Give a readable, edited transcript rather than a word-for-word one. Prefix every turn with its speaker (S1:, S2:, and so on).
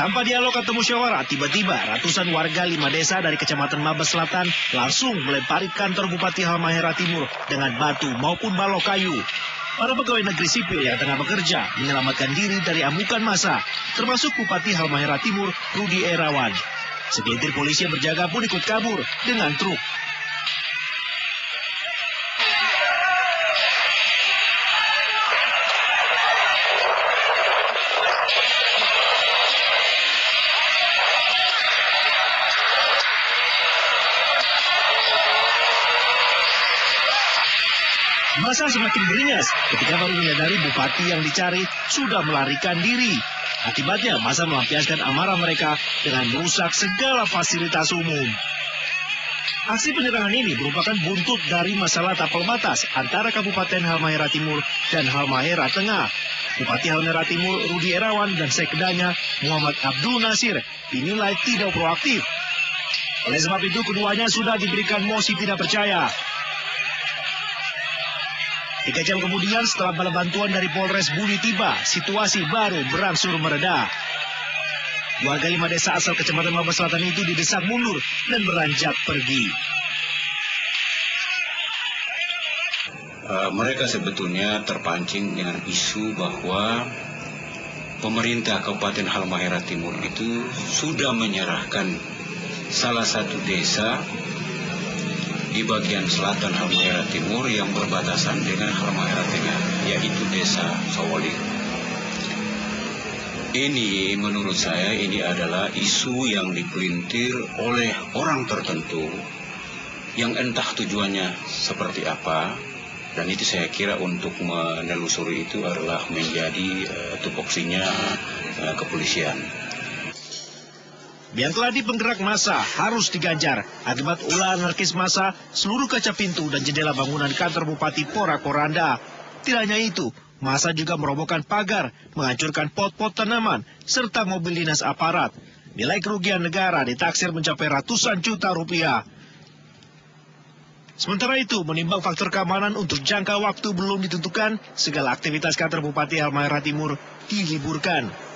S1: Tanpa dialog atau musyawarah, tiba-tiba ratusan warga 5 desa dari Kecamatan Mabes Selatan langsung melempari kantor Bupati Halmahera Timur dengan batu maupun balok kayu. Para pegawai negeri sipil yang tengah bekerja menyelamatkan diri dari amukan massa, termasuk Bupati Halmahera Timur, Rudi Irawan. Segelintir polisi yang berjaga pun ikut kabur dengan truk. Masa semakin beringas ketika baru menyadari bupati yang dicari sudah melarikan diri. Akibatnya masa melampiaskan amarah mereka dengan merusak segala fasilitas umum. Aksi penyerangan ini merupakan buntut dari masalah tapal batas antara Kabupaten Halmahera Timur dan Halmahera Tengah. Bupati Halmahera Timur Rudi Irawan dan sekdanya Muhammad Abdul Nasir dinilai tidak proaktif. Oleh sebab itu keduanya sudah diberikan mosi tidak percaya. 3 jam kemudian setelah bala bantuan dari Polres Buli tiba, situasi baru berangsur mereda. Warga 5 desa asal Kecamatan Mabes Selatan itu didesak mundur dan beranjak pergi.
S2: Mereka sebetulnya terpancing dengan isu bahwa pemerintah Kabupaten Halmahera Timur itu sudah menyerahkan salah satu desa di bagian selatan Halmahera Timur yang berbatasan dengan Halmahera Tengah, yaitu Desa Sawoling. Ini menurut saya ini adalah isu yang dipelintir oleh orang tertentu yang entah tujuannya seperti apa, dan itu saya kira untuk menelusuri itu adalah menjadi tupoksinya kepolisian.
S1: Yang telah dipenggerak massa harus diganjar. Akibat ulah anarkis massa, seluruh kaca pintu dan jendela bangunan kantor Bupati porak-poranda. Tidak hanya itu, massa juga merobohkan pagar, menghancurkan pot-pot tanaman, serta mobil dinas aparat. Nilai kerugian negara ditaksir mencapai ratusan juta rupiah. Sementara itu, menimbang faktor keamanan untuk jangka waktu belum ditentukan, segala aktivitas kantor Bupati Halmahera Timur diliburkan.